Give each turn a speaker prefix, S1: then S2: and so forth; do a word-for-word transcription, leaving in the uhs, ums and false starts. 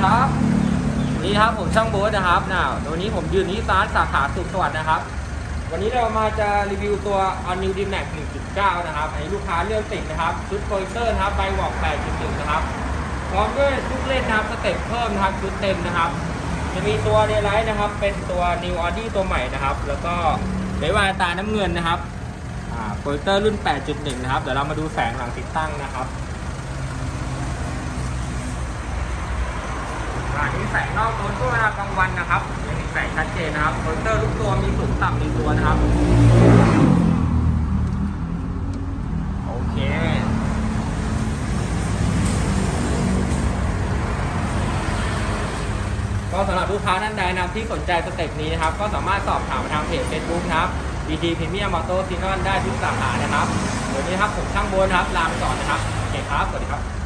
S1: ครับนี่ครับผมช่างโบ๊ทนะครับน่าวันนี้ผมยืนที่ร้านสาขาสุขสวัสดิ์นะครับวันนี้เรามาจะรีวิวตัว All New D-Max หนึ่งจุดเก้า นะครับให้ลูกค้าเลือกติดนะครับชุดโปรเจคเตอร์นะครับใบวอก แปดจุดหนึ่ง นะครับพร้อมด้วยลูกเล่นนะครับสเต็ปเพิ่มนะครับชุดเต็มนะครับจะมีตัวเดย์ไลท์นะครับเป็นตัว New Audi ตัวใหม่นะครับแล้วก็เบวาตาน้ำเงินนะครับโปรเจคเตอร์รุ่น แปดจุดหนึ่ง นะครับเดี๋ยวเรามาดูแสงหลังติดตั้งนะครับอันนี้แสงนอกรถก็เวลากลางวันนะครับยังมีแสงชัดเจนนะครับโปรเจคเตอร์ทุกตัวมีสูงต่ำในตัวนะครับโอเคก็สำหรับลูกค้าท่านใดนะครับที่สนใจสเต็ปนี้นะครับก็สามารถสอบถามมาทางเพจ Facebook นะครับ บี ที Premium Motor Signal ได้ทุกสาขานะครับเดี๋ยวนี้ครับผมช่างโบ๊ทนะครับลาไปก่อนนะครับโอเคครับสวัสดีครับ